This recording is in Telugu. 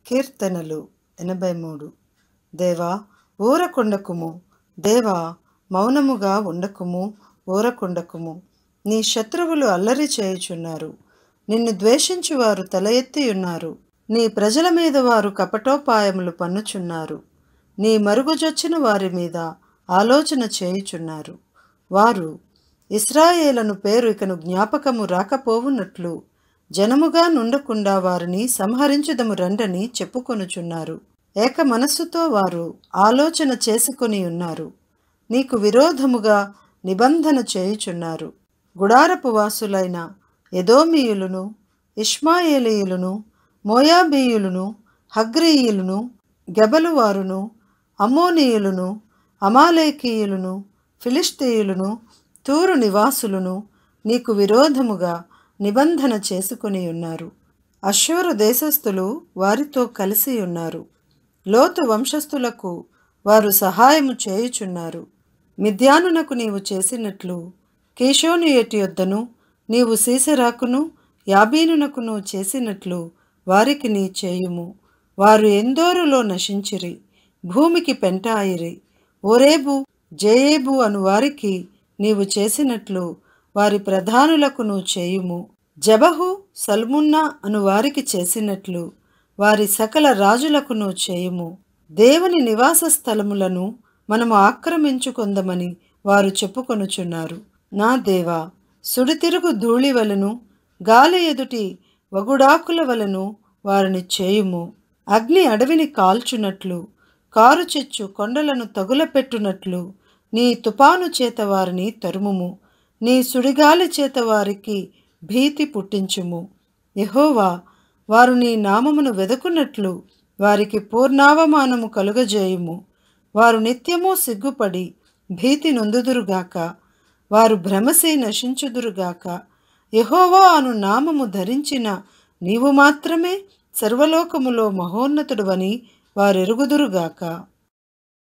కీర్తనలు 83. దేవా ఊరకుండకుము, దేవా మౌనముగా ఉండకుము, ఊరకుండకుము. నీ శత్రువులు అల్లరి చేయుచున్నారు, నిన్ను ద్వేషించువారు తల ఎత్తియున్నారు. నీ ప్రజల మీద వారు కపటోపాయములు పన్నుచున్నారు, నీ మరుగుజొచ్చిన వారి మీద ఆలోచన చేయుచున్నారు. వారు ఇశ్రాయేలను పేరు ఇకను జ్ఞాపకము రాకపోవునట్లు జనముగా నుండకుండా వారిని సంహరించుదము రండని చెప్పుకొనుచున్నారు. ఏక మనస్సుతో వారు ఆలోచన చేసుకొని ఉన్నారు, నీకు విరోధముగా నిబంధన చేయుచున్నారు. గుడారపు వాసులైన ఎదోమీయులను, ఇష్మాయేలీయులను, మోయాబీయులను, హగ్రీయులను, గెబలువారును, అమ్మోనీయులను, అమాలేకీయులను, ఫిలిష్తీయులను, తూరు నివాసులను నీకు విరోధముగా నిబంధన చేసుకొని ఉన్నారు. అష్షూరు దేశస్థులు వారితో కలిసి ఉన్నారు, లోతు వంశస్థులకు వారు సహాయము చేయుచున్నారు. మిద్యానునకు నీవు చేసినట్లు కీషోను ఏటి యొద్దను నీవు సీసెరాకును యాబీనునకును చేసినట్లు వారికి నీ చేయుము. వారు ఎందోరులో నశించిరి, భూమికి పెంటాయిరి. ఓరేబు జేయేబు అను వారికి నీవు చేసినట్లు వారి ప్రధానులకును చేయుము. జబహు సల్మున్నా అను వారికి చేసినట్లు వారి సకల రాజులకును చేయుము. దేవుని నివాస స్థలములను మనము ఆక్రమించుకొందమని వారు చెప్పుకొనుచున్నారు. నా దేవా, సుడితిరుగు ధూళి వలెను గాలి ఎదుటి వగుడాకుల వలెను వారిని చేయుము. అగ్ని అడవిని కాల్చునట్లు, కారుచిచ్చు కొండలను తగులపెట్టునట్లు నీ తుపాను చేత వారిని తరుముము. నీ సుడిగాలి చేత వారికి భీతి పుట్టించుము. యెహోవా, వారు నీ నామమును వెదకున్నట్లు వారికి పూర్ణావమానము కలుగజేయుము. వారు నిత్యము సిగ్గుపడి భీతి నొందుదురుగాక, వారు భ్రమసి నశించుదురుగాక. యెహోవా అను నామము ధరించిన నీవు మాత్రమే సర్వలోకములో మహోన్నతుడవని వారెరుగుదురుగాక.